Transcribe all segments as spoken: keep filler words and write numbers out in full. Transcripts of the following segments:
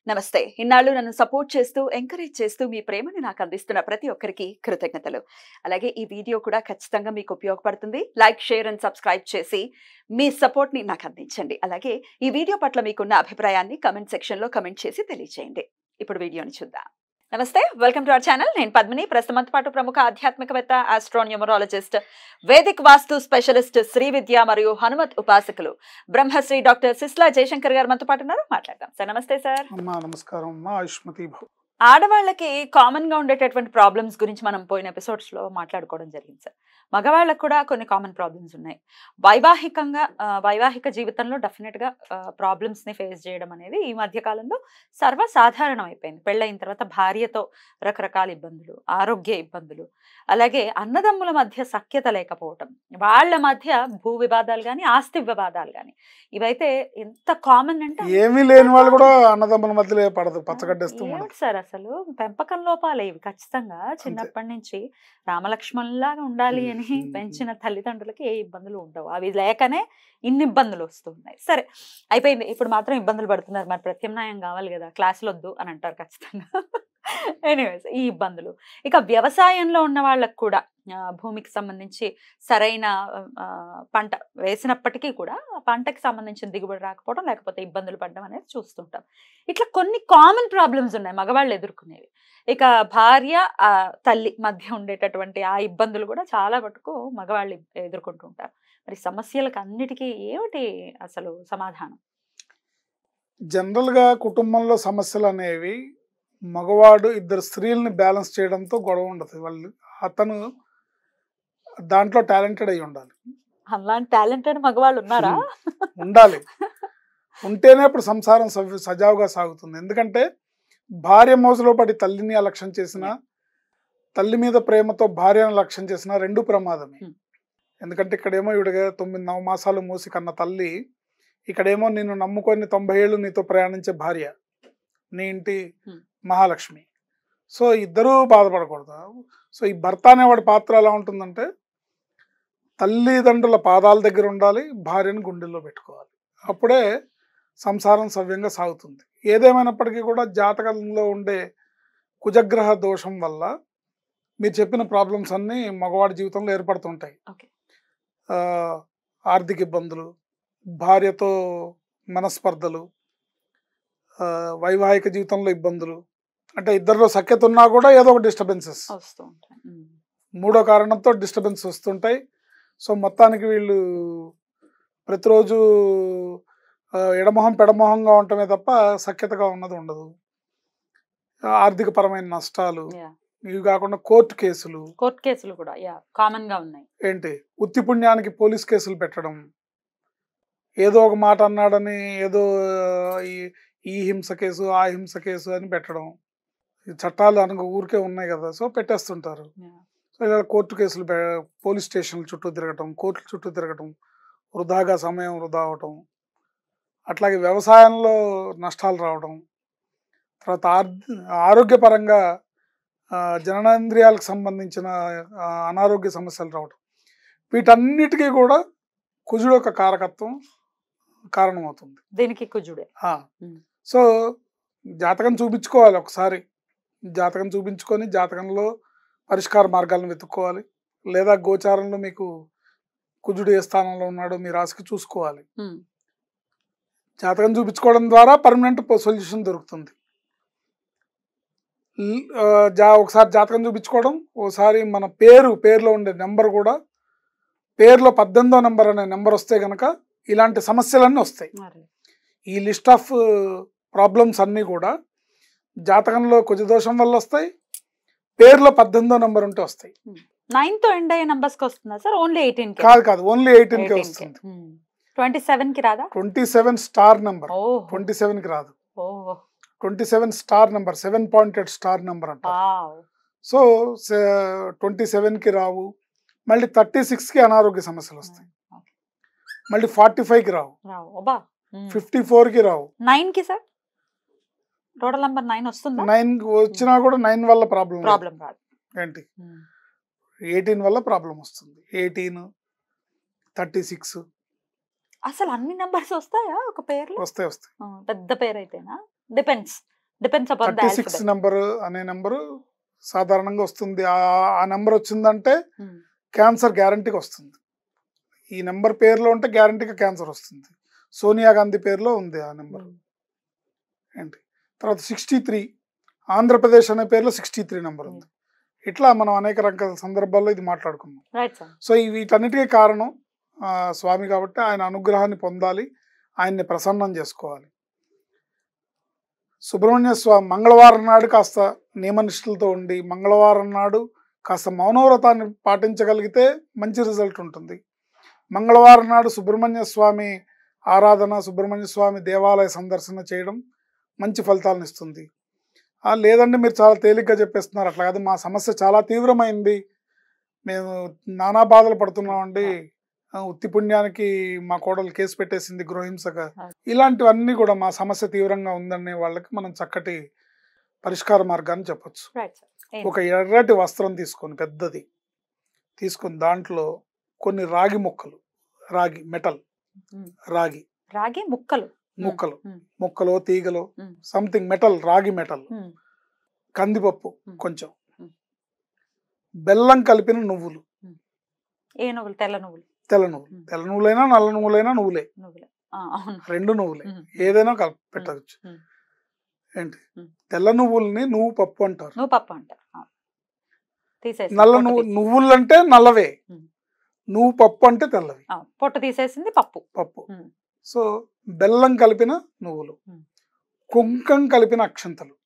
నమస్తే. ఇన్నాళ్ళు నన్ను సపోర్ట్ చేస్తూ, ఎంకరేజ్ చేస్తూ మీ ప్రేమని నాకు అందిస్తున్న ప్రతి ఒక్కరికి కృతజ్ఞతలు. అలాగే ఈ వీడియో కూడా ఖచ్చితంగా మీకు ఉపయోగపడుతుంది. లైక్, షేర్ అండ్ సబ్స్క్రైబ్ చేసి మీ సపోర్ట్‌ని నాకు అందించండి. అలాగే ఈ వీడియో పట్ల మీకున్న అభిప్రాయాన్ని కామెంట్ సెక్షన్‌లో కామెంట్ చేసి తెలియజేయండి. ఇప్పుడు వీడియోని చూద్దాం. నమస్తే, వెల్కమ్ టు అవర్ ఛానల్. నేను పద్మిని. ప్రస్తుతం పాటు ప్రముఖ ఆధ్యాత్మికవేత్త, astronumerologist, Vedic vastu specialist, Shri Vidya మరియు హనుమత్ ఉపాసకులు బ్రహ్మశ్రీ డాక్టర్ సిస్లా జయశంకర్ గారు మనతో పాటు ఉన్నారు. మాట్లాడదాం. సార్ నమస్తే. సార్ అమ్మా నమస్కారం అమ్మా. ఆయుష్మతి భవ. ఆడవాళ్ళకి కామన్ గా ఉండేటటువంటి ప్రాబ్లమ్స్ గురించి మనం పోయిన ఎపిసోడ్స్ లో మాట్లాడుకోవడం జరిగింది సార్. మగవాళ్ళకు కూడా కొన్ని కామన్ ప్రాబ్లమ్స్ ఉన్నాయి. వైవాహికంగా ఆ, వైవాహిక జీవితంలో డెఫినెట్ గా ప్రాబ్లమ్స్ ని ఫేస్ చేయడం అనేది ఈ మధ్య కాలంలో సర్వసాధారణం అయిపోయింది. పెళ్ళైన తర్వాత భార్యతో రకరకాల ఇబ్బందులు, ఆరోగ్య ఇబ్బందులు, అలాగే అన్నదమ్ముల మధ్య సఖ్యత లేకపోవటం, వాళ్ళ మధ్య భూ వివాదాలు కానీ, ఆస్తి వివాదాలు కానీ, ఇవైతే ఎంత కామన్ అంటే ఏమీ లేని వాళ్ళు కూడా అన్నదమ్ముల మధ్యలో పడదు పచ్చగడ్డేస్తూ ఏమిటి మనకి. సార్ అసలు పెంపకం లోపాలే ఇవి. ఖచ్చితంగా చిన్నప్పటి నుంచి రామలక్ష్మణులాగా ఉండాలి అని ఉమ్, పెంచిన తల్లిదండ్రులకి ఏ ఇబ్బందులు ఉండవు. అవి లేకనే ఇన్ని ఇబ్బందులు వస్తున్నాయి. సరే, అయిపోయింది. ఇప్పుడు మాత్రం ఇబ్బందులు పడుతున్నారు. మరి ప్రత్యామ్నాయం కావాలి కదా, క్లాసులు వద్దు అని అంటారు ఖచ్చితంగా. ఎనీవేస్, ఈ ఇబ్బందులు ఇక వ్యవసాయంలో ఉన్న వాళ్ళకు కూడా ఆ, భూమికి సంబంధించి సరైన ఆ, పంట వేసినప్పటికీ కూడా ఆ పంటకి సంబంధించిన దిగుబడి రాకపోవడం, లేకపోతే ఇబ్బందులు పడడం అనేది చూస్తుంటాం. ఇట్లా కొన్ని కామన్ ప్రాబ్లమ్స్ ఉన్నాయి మగవాళ్ళు ఎదుర్కొనేవి. ఇక భార్య ఆ తల్లి మధ్య ఉండేటటువంటి ఆ ఇబ్బందులు కూడా చాలా మటుకు మగవాళ్ళు ఎదుర్కొంటూ ఉంటారు. మరి సమస్యలకు అన్నిటికీ ఏమిటి అసలు సమాధానం? జనరల్ గా కుటుంబంలో సమస్యలు అనేవి మగవాడు ఇద్దరు స్త్రీల్ని బ్యాలెన్స్ చేయడంతో గొడవ ఉండదు. వాళ్ళు అతను దాంట్లో టాలెంటెడ్ అయి ఉండాలి. అలాంటి టాలెంటెడ్ మగవాళ్ళు ఉన్నారా? ఉండాలి. ఉంటేనే ఇప్పుడు సంసారం సవ్య- సజావుగా సాగుతుంది. ఎందుకంటే భార్య మోజులో పడి తల్లిని అలక్ష్యం చేసిన, తల్లి మీద ప్రేమతో భార్యను లక్ష్యం చేసిన రెండు ప్రమాదమే. Hmm. ఎందుకంటే ఇక్కడేమో ఇవిడగా తొమ్మిది నవమాసాలు మూసి కన్న తల్లి, ఇక్కడేమో నిన్ను నమ్ముకొని తొంభై ఏళ్ళు నీతో ప్రయాణించే భార్య, నీ ఇంటి Hmm. మహాలక్ష్మి. సో ఇద్దరూ బాధపడకూడదు. సో ఈ భర్త అనేవాడి పాత్ర ఎలా ఉంటుందంటే తల్లిదండ్రుల పాదాల దగ్గర ఉండాలి, భార్యను గుండెల్లో పెట్టుకోవాలి. అప్పుడే సంసారం సవ్యంగా సాగుతుంది. ఏదేమైనప్పటికీ కూడా జాతకంలో ఉండే కుజగ్రహ దోషం వల్ల మీరు చెప్పిన ప్రాబ్లమ్స్ అన్నీ మగవాడి జీవితంలో ఏర్పడుతుంటాయి. Okay. ఆ, ఆర్థిక ఇబ్బందులు, భార్యతో మనస్పర్ధలు, ఆ, వైవాహిక జీవితంలో ఇబ్బందులు, అంటే ఇద్దరిలో సఖ్యత ఉన్నా కూడా ఏదో ఒక డిస్టర్బెన్సెస్, వస్తూ ఉంటాయి. ఉమ్. మూడో కారణంతో డిస్టర్బెన్స్ వస్తుంటాయి. సో మొత్తానికి వీళ్ళు ప్రతిరోజు ఆ, ఎడమొహం పెడమొహంగా ఉండటమే తప్ప సఖ్యతగా ఉన్నది ఉండదు. ఆ, ఆర్థిక పరమైన నష్టాలు, Yeah. ఇవి కాకుండా కోర్టు కేసులు, కోర్టు కేసులు కూడా యా కామన్ గా ఉన్నాయి. ఏంటి ఉత్తి పుణ్యానికి పోలీస్ కేసులు పెట్టడం, ఏదో ఒక మాట అన్నాడని ఏదో ఈ ఈ హింస కేసు ఆ హింస కేసు అని పెట్టడం. ఈ చట్టాలు అనగా ఊరికే ఉన్నాయి కదా, సో పెట్టేస్తుంటారు. Yeah. సో ఇలా కోర్టు కేసులు పె- పోలీస్ స్టేషన్ల చుట్టూ తిరగటం, కోర్టుల చుట్టూ తిరగటం, వృధాగా సమయం వృధా అవటం, అట్లాగే వ్యవసాయంలో నష్టాలు రావడం, తర్వాత ఆర్థ- ఆరోగ్యపరంగా ఆ, జననేంద్రియాలకు సంబంధించిన ఆ, అనారోగ్య సమస్యలు రావడం, వీటన్నిటికీ కూడా కుజుడు యొక్క కారకత్వం కారణమవుతుంది. దీనికి కుజుడే. ఆ, ఉమ్. సో జాతకం చూపించుకోవాలి ఒకసారి. జాతకం చూపించుకొని జాతకంలో పరిష్కార మార్గాలను వెతుక్కోవాలి. లేదా గోచారంలో మీకు కుజుడు ఏ స్థానంలో ఉన్నాడో మీ రాశికి చూసుకోవాలి. ఉమ్. జాతకం చూపించుకోవడం ద్వారా పర్మనెంట్ సొల్యూషన్ దొరుకుతుంది. ల్- ఆ, జా ఒకసారి జాతకం చూపించుకోవడం, ఒకసారి మన పేరు పేరులో ఉండే నెంబర్ కూడా, పేరులో పద్దెనిమిదో నెంబర్ అనే నెంబర్ వస్తే కనుక ఇలాంటి సమస్యలన్నీ వస్తాయి. మరి. ఈ లిస్ట్ ఆఫ్ ప్రాబ్లమ్స్ అన్నీ కూడా జాతకంలో కుజదోషం వల్ల వస్తాయి, పేరులో పద్దెనిమిదో నెంబర్ ఉంటే వస్తాయి. నైన్ తో ఎండ్ అయ్యే నంబర్స్ కి వస్తుందా సార్? ఓన్లీ ఎయిటీన్ కి? కాదు కాదు ఓన్లీ ఎయిటీన్ కే వస్తుంది. ట్వంటీ సెవెన్ కి రాదా? ట్వంటీ సెవెన్ స్టార్ నెంబర్, ఓహో. ట్వంటీ సెవెన్ కి రాదు. ఓహో. Twenty seven star number, seven pointed star number అంట. వావ్. సో ట్వంటీ సెవెన్ కి రావు, మళ్ళీ థర్టీ సిక్స్ కి అనారోగ్య సమస్యలు వస్తాయి, మళ్ళీ ఫార్టీ ఫైవ్ కి రావు, రావు. అబ్బా. ఫిఫ్టీ ఫోర్ కి రావు, నైన్ కి సార్ టోటల్ నంబర్ నైన్ వస్తుందా? నైన్ వచ్చినా కూడా నైన్ వల్ల ప్రాబ్లం ప్రాబ్లం రాదు. ఏంటి ఎయిటీన్ వల్ల ప్రాబ్లం వస్తుంది. ఎయిటీన్, థర్టీ సిక్స్ అసలు అన్ని నంబర్స్ వస్తాయా ఒక పేర్లు? వస్తాయి వస్తాయి. పెద్ద పేరు అయితేనా? Depends. Depends upon the thirty six alphabet. Number అనే నెంబరు సాధారణంగా వస్తుంది. ఆ నెంబర్ వచ్చిందంటే క్యాన్సర్ గ్యారంటీగా వస్తుంది. ఈ నెంబర్ పేరులో ఉంటే గ్యారంటీగా క్యాన్సర్ వస్తుంది. సోనియా గాంధీ పేరులో ఉంది ఆ నెంబర్ ఏంటి. తర్వాత సిక్స్టీ త్రీ ఆంధ్రప్రదేశ్ అనే పేరులో సిక్స్టీ త్రీ నెంబర్ ఉంది. ఇట్లా మనం అనేక రకాల సందర్భాల్లో ఇది మాట్లాడుకున్నాం. Right sir. సో ఈ వీటన్నిటికీ కారణం ఆ, స్వామి కాబట్టి ఆయన అనుగ్రహాన్ని పొందాలి, ఆయన్ని ప్రసన్నం చేసుకోవాలి. సుబ్రహ్మణ్య స్వామి మంగళవారం నాడు కాస్త నియమనిష్టలతో ఉండి మంగళవారం నాడు కాస్త మౌనవ్రతాన్ని పాటించగలిగితే మంచి రిజల్ట్ ఉంటుంది. మంగళవారం నాడు సుబ్రహ్మణ్య స్వామి ఆరాధన, సుబ్రహ్మణ్య స్వామి దేవాలయ సందర్శన చేయడం మంచి ఫలితాలను ఇస్తుంది. లేదండి మీరు చాలా తేలిగ్గా చెప్పేస్తున్నారు, అట్లా కాదు మా సమస్య చాలా తీవ్రమైంది, మేము నానా బాధలు పడుతున్నామండి, ఉత్తి పుణ్యానికి మా కోడలు కేసు పెట్టేసింది గృహహింసగా, ఇలాంటివన్నీ కూడా మా సమస్య తీవ్రంగా ఉందనే వాళ్ళకి మనం చక్కటి పరిష్కార మార్గాన్ని చెప్పొచ్చు. ఒక ఎర్రటి వస్త్రం తీసుకొని పెద్దది తీసుకొని దాంట్లో కొన్ని రాగి ముక్కలు, రాగి మెటల్, రాగి రాగి ముక్కలు ముక్కలు ముక్కలు తీగలు సంథింగ్ మెటల్, రాగి మెటల్, కందిపప్పు కొంచెం, బెల్లం కలిపిన నువ్వులు. ఏ నువ్వులు? తెల్ల నువ్వులు. తెల్ల నువ్వులు, తెల్ల నువ్వులైనా నల్ల నువ్వులైనా నువ్వులే, రెండు నువ్వులే, ఏదైనా కలిపి పెట్టవచ్చు. ఏంటి తెల్ల నువ్వుల్ని నువ్వు పప్పు అంటారు, నువ్వు పప్పు అంటారు. నల్ల నువ్వు నువ్వులు అంటే నల్లవే, నువ్వు పప్పు అంటే తెల్లవి, పొట్టు తీసేసింది పప్పు పప్పు. సో బెల్లం కలిపిన నువ్వులు, కుంకం కలిపిన అక్షంతలు,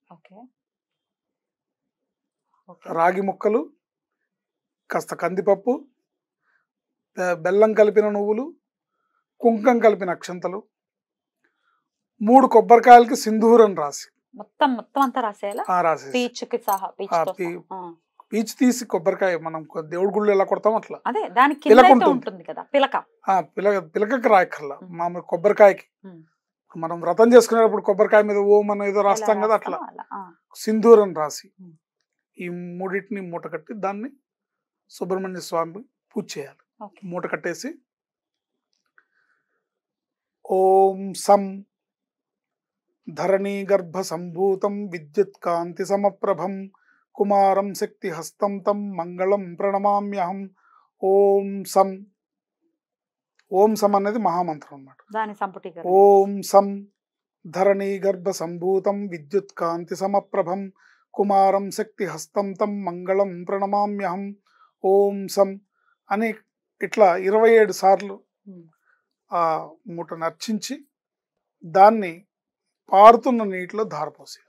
రాగి ముక్కలు, కాస్త కందిపప్పు, బెల్లం కలిపిన నువ్వులు, కుంకం కలిపిన అక్షంతలు, మూడు కొబ్బరికాయలకి సింధూరం రాసి మొత్తం మొత్తం అంతా రాసేయాలా? రాసి పీచుకి సహా పీచు తీసి కొబ్బరికాయ మనం దేవుడి గుళ్ళు ఎలా కొడతాం అట్లా అదే దానికి పిలక ఉంటుంది కదా, పిలక పిలక పిలకకి రాయక్కర్లా, మామూలు కొబ్బరికాయకి మనం వ్రతం చేసుకునేటప్పుడు కొబ్బరికాయ మీద ఓం అని ఏదో రాస్తాం కదా, అట్లా సింధూరం రాసి ఈ మూడింటిని మూట కట్టి దాన్ని సుబ్రహ్మణ్య స్వామి పూజ చేయాలి. మూట కట్టేసి ఓం సం ధరణీ గర్భ సంభూతం విద్యుత్ కాంతి సమప్రభం కుమారం శక్తి హస్తం తం మంగళం ప్రణమామ్యహం. ఓం సం, ఓం సం అనేది మహామంత్రం అన్నమాట. ఓం సం ధరణీ గర్భ సంభూతం విద్యుత్ కాంతి సమప్రభం కుమారం శక్తి హస్తం తం మంగళం ప్రణమామ్యహం. ఓం సం అని ఇట్లా ఇరవై ఏడు సార్లు ఆ మూటను అర్చించి దాన్ని పారుతున్న నీటిలో ధారపోసేయాలి.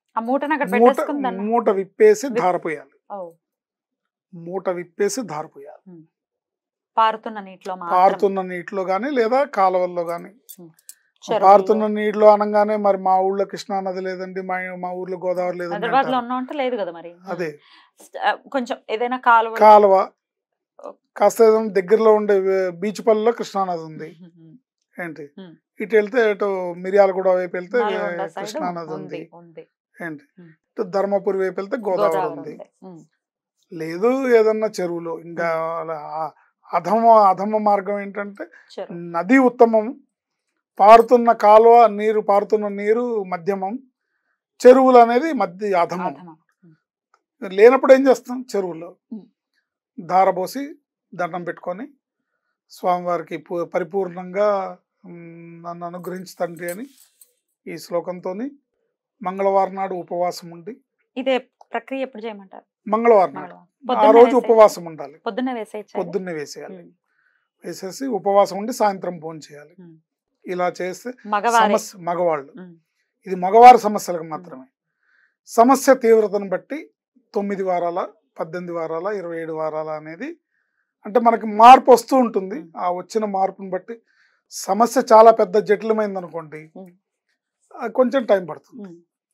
మూట విప్పేసి ధారపోయాలి, మూట విప్పేసి ధారపోయాలి. పారుతున్న నీటిలో పారుతున్న నీటిలో గాని లేదా కాలువల్లో గాని. పారుతున్న నీటిలో అనగానే మరి మా ఊళ్ళో కృష్ణా నది లేదండి, మా మా ఊర్లో గోదావరి లేదండి, లేదు కదా మరి. అదే కొంచెం ఏదైనా కాలువ కాలువ కాస్త ఏదైనా దగ్గరలో ఉండే బీచ్ పల్లిలో కృష్ణా నది ఉంది ఏంటి, ఇటు వెళ్తే ఇటు మిర్యాలగూడ వైపు వెళ్తే కృష్ణా నది ఉంది ఏంటి, ఇటు ధర్మపురి వైపు వెళ్తే గోదావరి ఉంది. లేదు ఏదన్నా చెరువులో ఇంకా అధమ అధమ మార్గం ఏంటంటే నది ఉత్తమం, పారుతున్న కాలువ నీరు పారుతున్న నీరు మధ్యమం, చెరువులు అనేది మధ్య అధమం. లేనప్పుడు ఏం చేస్తాం, చెరువులో ధారపోసి దండం పెట్టుకొని స్వామివారికి పరిపూర్ణంగా నన్ను అనుగ్రహించు తండ్రి అని ఈ శ్లోకంతో మంగళవారం నాడు ఉపవాసం ఉండి. ఇదే ప్రక్రియ ఎప్పుడు చేయమంటారు? మంగళవారం నాడు ఆ రోజు ఉపవాసం ఉండాలి, పొద్దున్నే వేసేయాలి, పొద్దున్నే వేసేయాలి. వేసేసి ఉపవాసం ఉండి సాయంత్రం భోజనం చేయాలి. ఇలా చేస్తే సమస్య మగవాళ్ళు, ఇది మగవారి సమస్యలకు మాత్రమే. సమస్య తీవ్రతను బట్టి తొమ్మిది వారాల, పద్దెనిమిది వారాల, ఇరవై ఏడు వారాల అనేది అంటే మనకి మార్పు వస్తూ ఉంటుంది. ఆ వచ్చిన మార్పుని బట్టి సమస్య చాలా పెద్ద జటిలమైంది అనుకోండి, కొంచెం టైం పడుతుంది.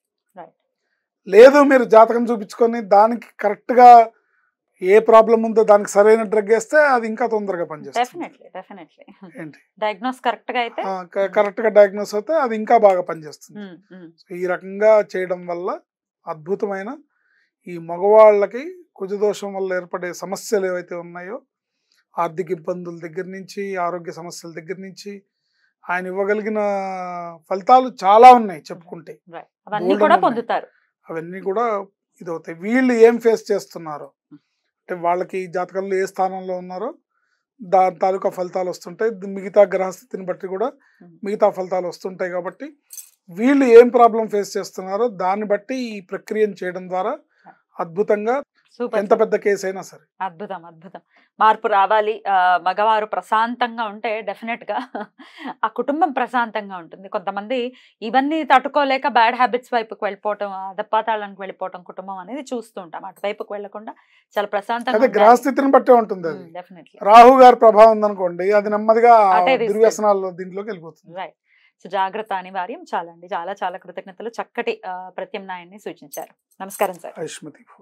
లేదు మీరు జాతకం చూపించుకొని దానికి కరెక్ట్ గా ఏ ప్రాబ్లం ఉందో దానికి సరైన డ్రగ్ వేస్తే అది ఇంకా తొందరగా పనిచేస్తుంది. ఏంటి కరెక్ట్ గా డయాగ్నోస్ అయితే అది ఇంకా బాగా పనిచేస్తుంది. ఈ రకంగా చేయడం వల్ల అద్భుతమైన ఈ మగవాళ్ళకి కుజదోషం వల్ల ఏర్పడే సమస్యలు ఏవైతే ఉన్నాయో, ఆర్థిక ఇబ్బందుల దగ్గర నుంచి, ఆరోగ్య సమస్యల దగ్గర నుంచి, ఆయన ఇవ్వగలిగిన ఫలితాలు చాలా ఉన్నాయి చెప్పుకుంటే. రైట్. అవన్నీ బోల్డన్ని కూడా ఉన్నాయి. పొందుతారు. అవన్నీ కూడా ఇదవుతాయి. వీళ్ళు ఏం ఫేస్ చేస్తున్నారు అంటే వాళ్ళకి జాతకంలో ఏ స్థానంలో ఉన్నారో దాని తాలూకా ఫలితాలు వస్తుంటాయి. ది- మిగతా గ్రహస్థితిని బట్టి కూడా మిగతా ఫలితాలు వస్తుంటాయి. కాబట్టి వీళ్ళు ఏం ప్రాబ్లం ఫేస్ చేస్తున్నారో దాన్ని బట్టి ఈ ప్రక్రియను చేయడం ద్వారా అద్భుతంగా సూపర్ ఎంత పెద్ద కేసు అయినా సరే అద్భుతం అద్భుతం మార్పు రావాలి. ఆ, మగవారు ప్రశాంతంగా ఉంటే డెఫినెట్ గా ఆ కుటుంబం ప్రశాంతంగా ఉంటుంది. కొంతమంది ఇవన్నీ తట్టుకోలేక బ్యాడ్ హ్యాబిట్స్ వైపుకి వెళ్ళిపోవటం, అధపాతాళానికి వెళ్ళిపోవటం కుటుంబం అనేది చూస్తూ ఉంటాం. అటువైపుకి వెళ్లకుండా చాలా ప్రశాంతంగా అదే గ్రహస్థితిని బట్టే ఉంటుంది. అది డెఫినెట్లీ రాహు గారి ప్రభావం ఉందనుకోండి అది నెమ్మదిగా అటే తీసుకెళ్తుంది. దుర్వ్యసనాల్లో దీంట్లోకి వెళ్ళిపోతుంది. రైట్. సో జాగ్రత్త అనివార్యం. చాలా అండి, చాలా చాలా కృతజ్ఞతలు. చక్కటి ఆ, ప్రత్యామ్నాయాన్ని సూచించారు. నమస్కారం సార్. ఐష్మతి